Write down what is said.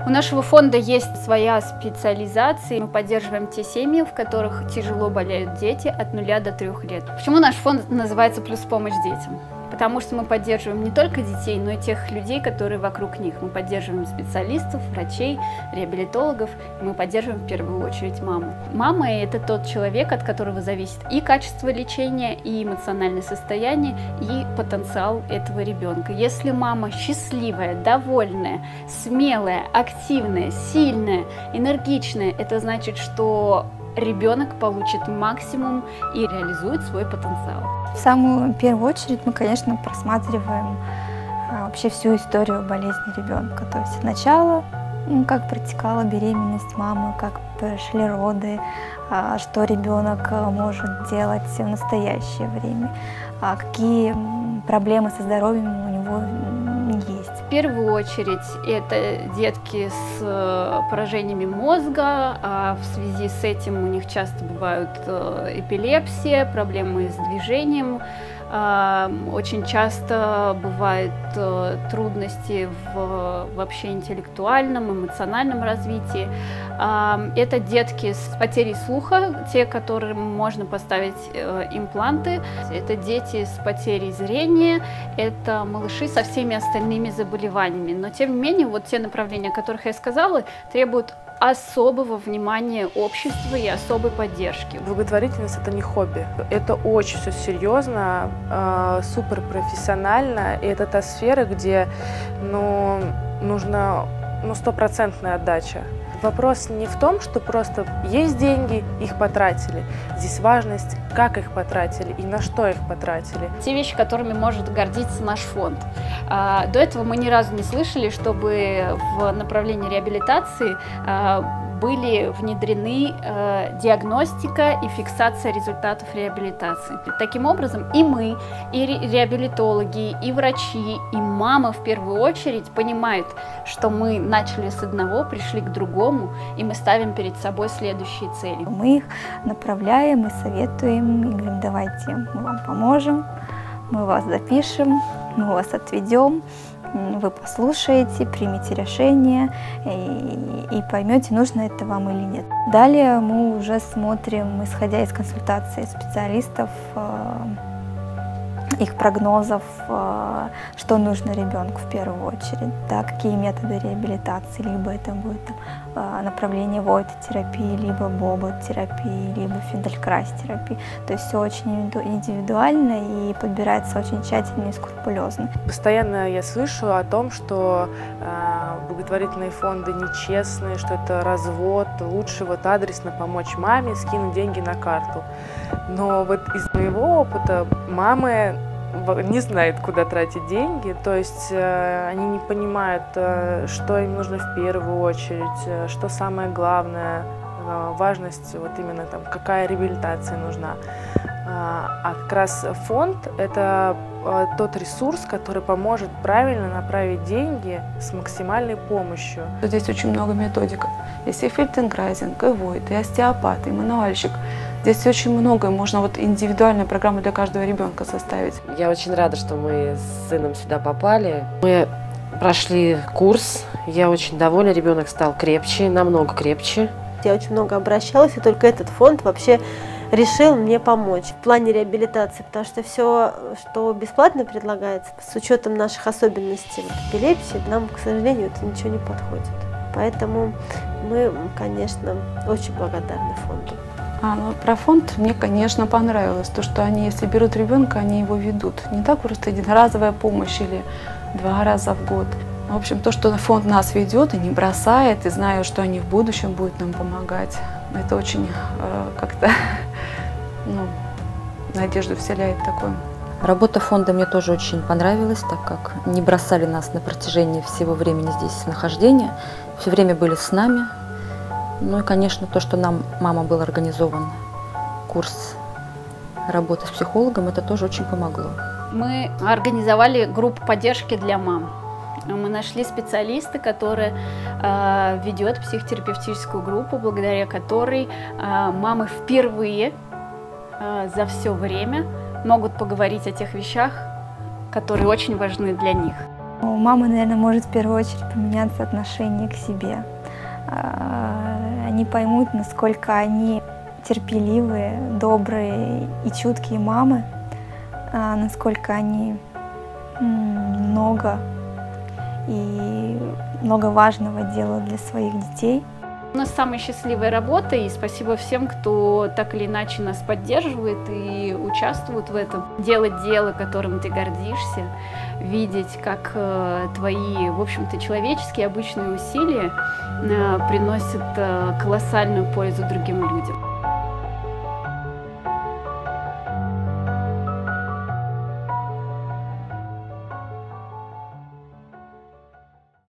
У нашего фонда есть своя специализация. Мы поддерживаем те семьи, в которых тяжело болеют дети от 0 до 3 лет. Почему наш фонд называется «Плюс помощь детям»? Потому что мы поддерживаем не только детей, но и тех людей, которые вокруг них. Мы поддерживаем специалистов, врачей, реабилитологов. Мы поддерживаем в первую очередь маму. Мама – это тот человек, от которого зависит и качество лечения, и эмоциональное состояние, и потенциал этого ребенка. Если мама счастливая, довольная, смелая, активная, сильная, энергичная, это значит, что ребенок получит максимум и реализует свой потенциал. В самую первую очередь мы, конечно, просматриваем вообще всю историю болезни ребенка. То есть сначала, как протекала беременность мамы, как прошли роды, что ребенок может делать в настоящее время, какие проблемы со здоровьем у него есть. В первую очередь это детки с поражениями мозга, а в связи с этим у них часто бывают эпилепсия, проблемы с движением. Очень часто бывают трудности в вообще интеллектуальном, эмоциональном развитии. Это детки с потерей слуха, те, которым можно поставить импланты. Это дети с потерей зрения, это малыши со всеми остальными заболеваниями. Но тем не менее, вот те направления, о которых я сказала, требуют особого внимания общества и особой поддержки. Благотворительность – это не хобби. Это очень все серьезно, суперпрофессионально. И это та сфера, где нужна стопроцентная отдача. Вопрос не в том, что просто есть деньги, их потратили. Здесь важность, как их потратили и на что их потратили. Те вещи, которыми может гордиться наш фонд. До этого мы ни разу не слышали, чтобы в направлении реабилитации были внедрены диагностика и фиксация результатов реабилитации. Таким образом, и мы, и реабилитологи, и врачи, и мамы в первую очередь понимают, что мы начали с одного, пришли к другому, и мы ставим перед собой следующие цели. Мы их направляем и советуем, и говорим: давайте мы вам поможем, мы вас запишем, мы вас отведем. Вы послушаете, примите решение и поймете, нужно это вам или нет. Далее мы уже смотрим, исходя из консультаций специалистов, их прогнозов, что нужно ребенку в первую очередь, да, какие методы реабилитации, либо это будет направление войт-терапии, либо бобот-терапии, либо фендель-крайс-терапии. То есть все очень индивидуально и подбирается очень тщательно и скрупулезно. Постоянно я слышу о том, что благотворительные фонды нечестные, что это развод, лучше вот адресно помочь маме, скинуть деньги на карту. Но вот из моего опыта мамы не знают, куда тратить деньги, то есть они не понимают, что им нужно в первую очередь, что самое главное, важность, вот именно там, какая реабилитация нужна. А как раз фонд – это тот ресурс, который поможет правильно направить деньги с максимальной помощью. Здесь очень много методик. Есть и фельденкрайзинг, и войт, и остеопат, и мануальщик. Здесь очень много, можно вот индивидуальную программу для каждого ребенка составить. Я очень рада, что мы с сыном сюда попали. Мы прошли курс, я очень довольна, ребенок стал крепче, намного крепче. Я очень много обращалась, и только этот фонд вообще решил мне помочь в плане реабилитации, потому что все, что бесплатно предлагается, с учетом наших особенностей эпилепсии, нам, к сожалению, это ничего не подходит. Поэтому мы, конечно, очень благодарны фонду. Про фонд мне, конечно, понравилось, то, что они, если берут ребенка, они его ведут. Не так просто единоразовая помощь или 2 раза в год. В общем, то, что фонд нас ведет и не бросает, и знаю, что они в будущем будут нам помогать, это очень как-то надежду вселяет такое. Работа фонда мне тоже очень понравилась, так как не бросали нас на протяжении всего времени здесь нахождения, все время были с нами. Ну и, конечно, то, что нам, мама, был организован курс работы с психологом, это тоже очень помогло. Мы организовали группу поддержки для мам. Мы нашли специалиста, который ведет психотерапевтическую группу, благодаря которой мамы впервые за все время могут поговорить о тех вещах, которые очень важны для них. У мамы, наверное, может в первую очередь поменяться отношение к себе. Они поймут, насколько они терпеливые, добрые и чуткие мамы, насколько они много важного делают для своих детей. У нас самая счастливая работа, и спасибо всем, кто так или иначе нас поддерживает и участвует в этом. Делать дело, которым ты гордишься, видеть, как твои, в общем-то, человеческие обычные усилия приносят колоссальную пользу другим людям.